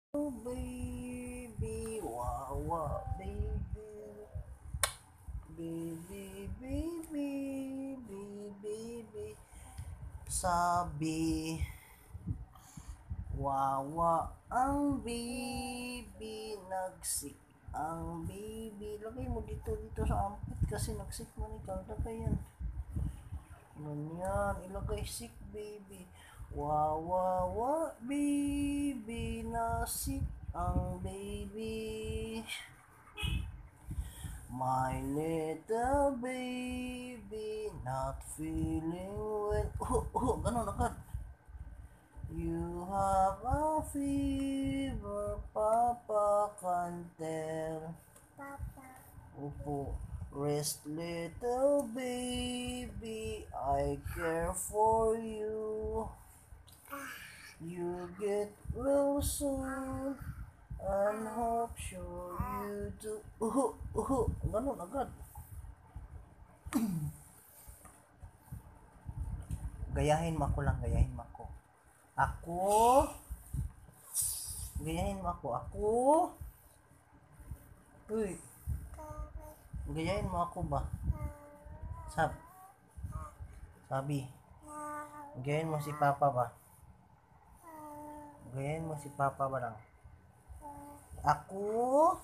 Oh, baby, wawa, baby, baby, baby, baby, sabi, wawa ang baby, nagsik ang baby. Lagay mo dito sa ampit kasi nagsik man ikaw. Lagay yan. Ganyan, ilagay sick baby. Wawawa baby, nasik ang baby. My little baby, not feeling well. Ganun agad. You have a fever, Papa can tell. Papa. Opo. Rest, little baby, I care for you. You get well soon, and hope sure you do. Ganun agad. Gayahin mo ako lang, gayahin mo ako. Ako. Gayahin mo ako. Ako. Uy. Gayahin mo ako ba? Sabi. Gayahin mo si Papa ba? Gayahin mo si Papa ba lang? Ako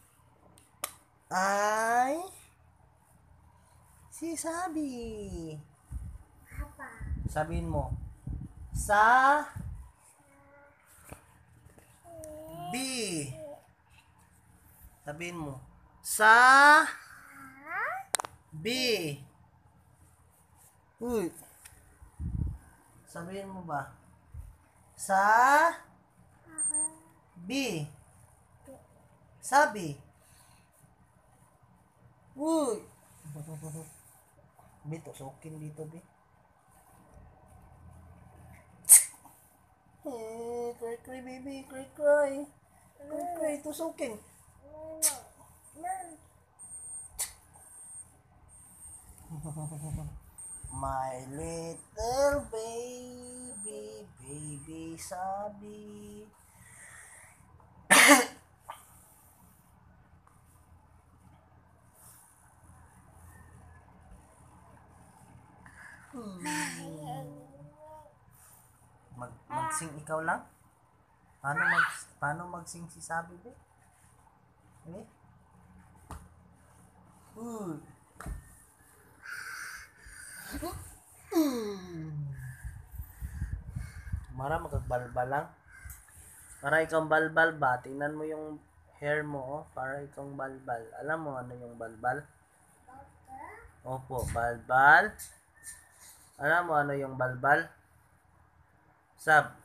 ay si Sabi. Papa. Sabihin mo. Sa B. Sabihin mo. Sa B. Uy. Sabihin mo ba? Sa B. Sabi. Uy. Bito, sukin dito, Bi. Cry, cry, baby. Cry, cry. Cry, cry. Tusukin. My little baby, baby Sabi. Magsing ikaw lang? Paano magsing si Sabi, be? Eh? Mara magagbalbal lang. Para ikaw balbal ba? Tingnan mo yung hair mo, oh. Para ikaw balbal. Alam mo ano yung balbal? Opo, balbal. Alam mo ano yung balbal? Sab.